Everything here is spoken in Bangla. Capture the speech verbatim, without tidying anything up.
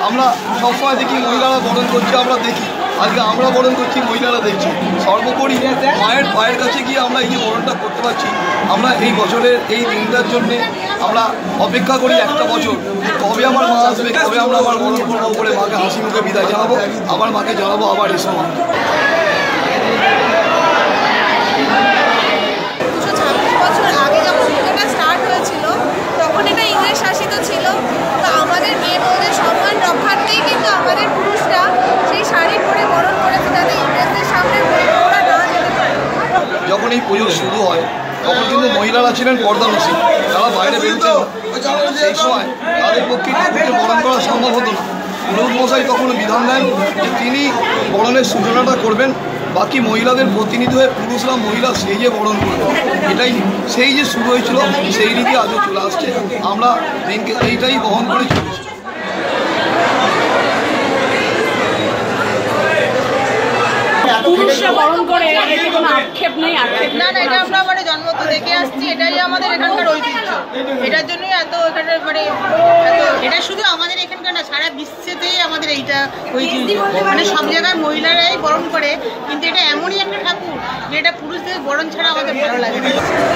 আমরা সবসময় দেখি মহিলারা বরণ করছে, আমরা দেখি, আজকে আমরা বরণ করছি, মহিলারা দেখছি। সর্বোপরি মায়ের পায়ের কাছে গিয়ে আমরা এই যে বরণটা করতে পারছি, আমরা এই বছরের এই দিনটার জন্যে আমরা অপেক্ষা করি একটা বছর, কবে আমার মা আসবে, কবে আমরা আবার বরণ করবো করে মাকে হাসি মুখে বিদায় জানাবো, আবার মাকে জানাবো আবার এসো মা। যখন এই পুজো শুরু হয় তখন কিন্তু মহিলারা ছিলেন পর্দানসী, তারা বাইরে বেরোতেন, সেই সময় তাদের পক্ষে ঠাকুরকে বরণ করা সম্ভব হতো না। পুরোহিত মশাই তখন বিধান দেন যে তিনি বরণের সূচনাটা করবেন, বাকি মহিলাদের প্রতিনিধি হয়ে পুরুষরা মহিলা সেই যে বরণ করবে, এটাই সেই যে শুরু হয়েছিল সেই রীতি আজও চলে আসছে। আমরা দিনকে এইটাই বহন করে চলেছি। পুরুষরা বরণ করে এতে কোনো আক্ষেপ নেই, আক্ষেপ না না, এটা আমরা মানে জন্ম তো দেখে আসছি, এটাই আমাদের এখানকার ঐতিহ্য। এটার জন্যই এত এখানে মানে এটা শুধু আমাদের এখানকার না, সারা বিশ্বেতেই আমাদের এইটা ঐতিহ্য। মানে সব জায়গায় মহিলারাই বরণ করে, কিন্তু এটা এমনই একটা ঠাকুর যে এটা পুরুষদের বরণ ছাড়া আমাদের ভালো লাগে না।